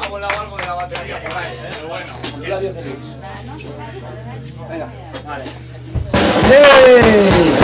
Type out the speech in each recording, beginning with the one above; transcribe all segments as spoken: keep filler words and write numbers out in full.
ha volado algo de la batería por ahí, ¿eh? Pero bueno. Radio Félix. Venga. Vale. ¡Sí!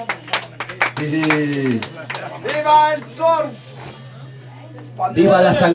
¡Viva el surf! ¡Viva la sangre!